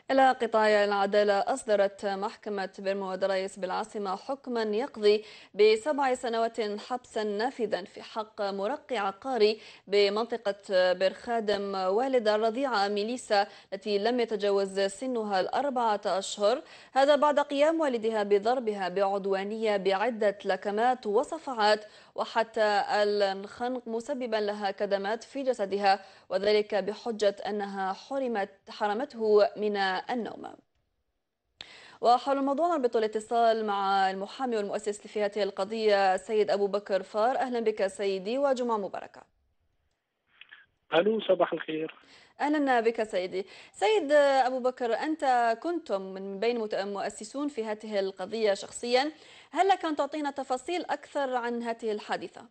إلى قطاع العدالة، أصدرت محكمة برمود رئيس بالعاصمة حكما يقضي ب7 سنوات حبسا نافذا في حق مرقي عقاري بمنطقة بيرخادم والد الرضيعة ميليسا التي لم يتجاوز سنها ال4 أشهر. هذا بعد قيام والدها بضربها بعدوانية بعدة لكمات وصفعات وحتى الخنق، مسببا لها كدمات في جسدها، وذلك بحجة أنها حرمته من النوم. وحول الموضوع نربط الاتصال مع المحامي والمؤسس في هذه القضية سيد أبو بكر فار. أهلا بك سيدي وجمعة مباركة. الو، صباح الخير. أهلا بك سيدي. سيد أبو بكر، أنت كنتم من بين مؤسسون في هذه القضية شخصيا، هل لك أن تعطينا تفاصيل أكثر عن هذه الحادثة؟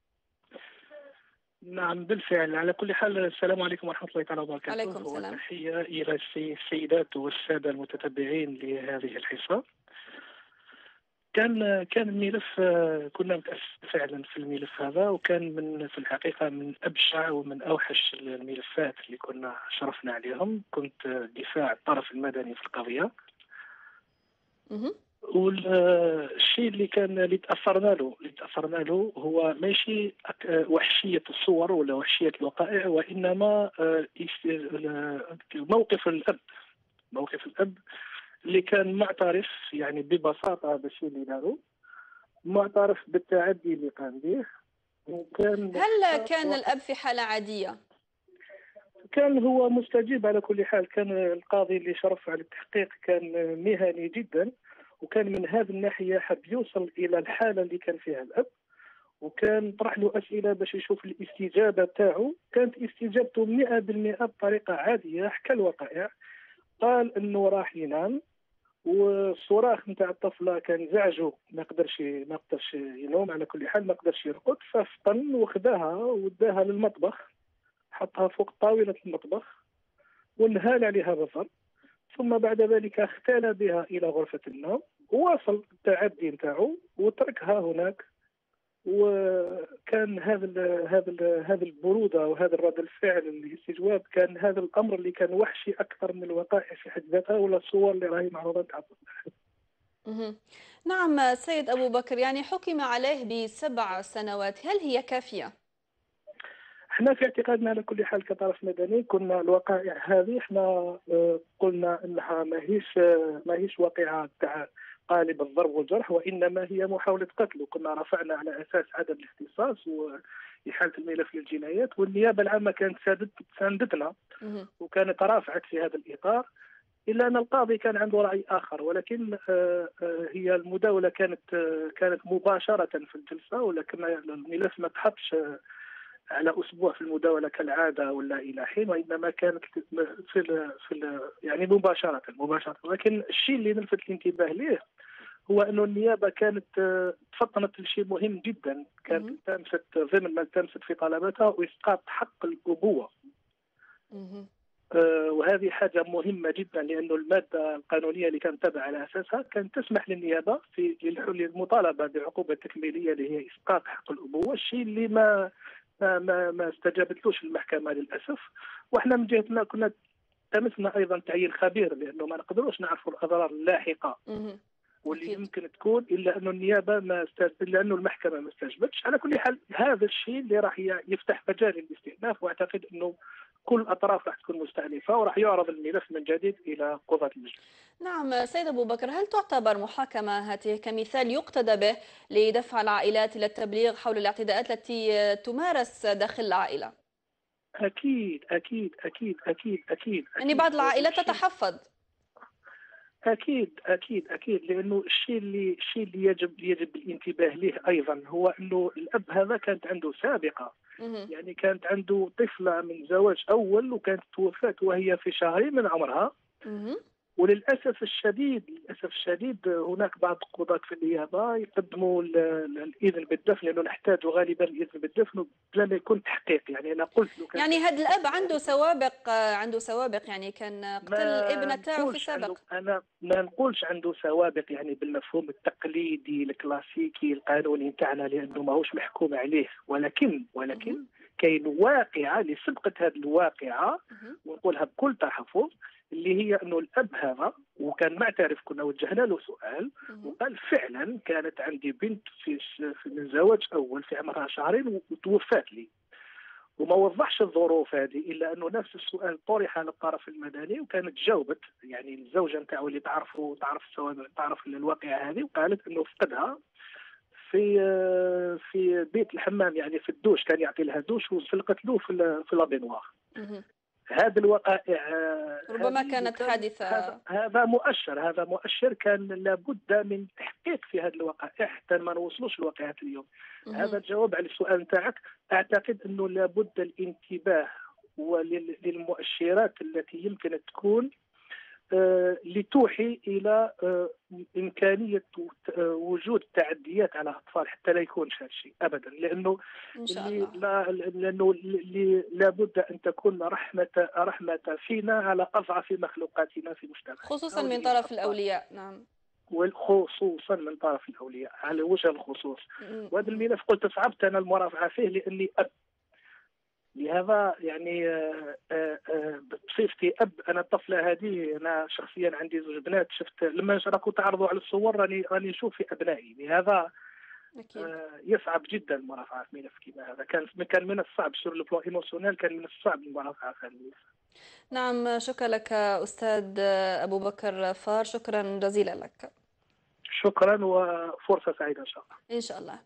نعم بالفعل، على كل حال السلام عليكم ورحمة الله تعالى وبركاته، عليكم السلام. وتحية إلى السيدات والسادة المتتبعين لهذه الحصة. كان الملف، كنا متأسفين فعلا في الملف هذا، وكان في الحقيقة من أبشع ومن أوحش الملفات اللي كنا شرفنا عليهم. كنت دفاع الطرف المدني في القضية، مهم. والشيء اللي تأثرنا له هو ماشي وحشية الصور ولا وحشية الوقائع، وإنما موقف الأب اللي كان معترف، يعني ببساطة بالشيء اللي داروا، معترف بالتعدي اللي قام به. وكان هل كان الأب في حالة عادية؟ كان هو مستجيب على كل حال. كان القاضي اللي شرف على التحقيق كان مهني جدا، وكان من هذه الناحية حب يوصل إلى الحالة اللي كان فيها الأب، وكان طرح له أسئلة باش يشوف الاستجابة تاعو. كانت استجابته 100% بطريقة عادية. حكى الوقائع، قال إنه راح ينام، والصراخ نتاع الطفلة كان زعجه، ما قدرش ينوم. على كل حال ما قدرش يرقد، ففطن وخذاها وداها للمطبخ، حطها فوق طاولة المطبخ وانهال عليها بالضرب. ثم بعد ذلك اختال بها إلى غرفة النوم، وواصل التعدي نتاعو وتركها هناك. وكان هذا البرودة وهذا الرد الفعل الاستجواب، كان هذا الأمر اللي كان وحشي أكثر من الوقائع في حد ذاتها ولا الصور اللي راهي معروضة تاع. مهم. نعم سيد أبو بكر، يعني حكم عليه ب7 سنوات، هل هي كافية؟ احنا في اعتقادنا على كل حال كطرف مدني، كنا الوقائع هذه احنا قلنا انها ماهيش واقعه تاع قالب الضرب والجرح، وانما هي محاوله قتل. وكنا رفعنا على اساس عدم الاختصاص وإحالة الملف للجنايات، والنيابه العامه كانت ساندتنا مهم. وكانت رافعت في هذا الاطار. الا ان القاضي كان عنده راي اخر، ولكن هي المداوله كانت مباشره في الجلسه، ولكن الملف ما تحطش على اسبوع في المداوله كالعاده ولا الى حين، وانما كانت يعني مباشره. ولكن الشيء اللي نلفت الانتباه ليه هو انه النيابه كانت تفطنت لشيء مهم جدا. كانت مهم. التمست ضمن ما التمست في طلباتها واسقاط حق الابوه. مهم. وهذه حاجه مهمه جدا، لانه الماده القانونيه اللي كانت تابعه على اساسها كانت تسمح للنيابه في للمطالبه بعقوبه تكميليه اللي هي اسقاط حق الابوه، الشيء اللي ما استجابتلوش المحكمه للاسف. واحنا من جهتنا كنا تمسنا ايضا تعيين خبير، لانه ما نقدروش نعرفوا الاضرار اللاحقه مهم. واللي أكيد. يمكن تكون، الا انه النيابه الا انه المحكمه ما استجابتش. على كل حال هذا الشيء اللي راح يفتح مجال للاستئناف، واعتقد انه كل الاطراف راح تكون مستأنفه، وراح يعرض الملف من جديد الى قضاة المجلس. نعم سيد أبو بكر، هل تعتبر محاكمة هذه كمثال يقتدى به لدفع العائلات إلى التبليغ حول الاعتداءات التي تمارس داخل العائلة؟ اكيد اكيد اكيد اكيد اكيد يعني اكيد بعض العائلات الشيء. تتحفظ. اكيد لانه الشيء اللي يجب الانتباه له ايضا هو انه الاب هذا كانت عنده سابقه. مهم. يعني كانت عنده طفله من زواج اول، وكانت توفت وهي في شهرين من عمرها. مهم. وللاسف الشديد هناك بعض القضاة في النيابه يقدموا الاذن بالدفن، لانه نحتاج غالبا الاذن بالدفن بلا ما يكون تحقيق. يعني انا قلت له كان يعني في هذا الأب تحقيق عنده غالبا. سوابق، عنده سوابق، يعني كان قتل ما الابنة تاعو في نقولش السابق. عنده انا ما نقولش عنده سوابق يعني بالمفهوم التقليدي الكلاسيكي القانوني نتاعنا، لانه ماهوش محكوم عليه، ولكن مهم. كاين واقعه لسبقت هذه الواقعه، مهم. ونقولها بكل تحفظ. اللي هي انه الاب هذا، وكان معترف، كنا وجهنا له سؤال وقال فعلا كانت عندي بنت من زواج اول في عمرها شهرين وتوفات لي، وما وضحش الظروف هذه الا انه نفس السؤال طرح للطرف المدني وكانت جاوبت، يعني الزوجه نتاعو اللي تعرف الواقعه هذه، وقالت انه فقدها في بيت الحمام، يعني في الدوش، كان يعطي لها دوش وسلقت له في لابينوار. هذه الوقائع ربما كانت حادثة. هذا مؤشر كان لابد من تحقيق في هذه الوقائع حتى ما نوصلوش لواقعات اليوم. هذا الجواب على السؤال نتاعك. اعتقد انه لابد الانتباه للمؤشرات التي يمكن تكون لتوحي الى امكانيه وجود تعديات على الاطفال، حتى لا يكون هذا الشيء ابدا، لانه إن شاء الله. لانه لابد ان تكون رحمه فينا على اضعف مخلوقاتنا في مجتمعنا، خصوصا من طرف الاولياء. نعم، وخصوصا من طرف الاولياء على وجه الخصوص. وهذا الملف قلت صعبت انا المرافعه فيه لاني اب، لهذا يعني بصفتي اب. انا الطفله هذه انا شخصيا عندي زوج بنات، شفت لما راكم تعرضوا على الصور راني نشوف في ابنائي، لهذا يصعب جدا المرافعه في ملف كما هذا. كان من الصعب سور لو بلان ايموسيونيل، كان من الصعب المرافعه في هذا الملف. نعم، شكرا لك استاذ ابو بكر فار، شكرا جزيلا لك. شكرا وفرصه سعيده ان شاء الله. ان شاء الله.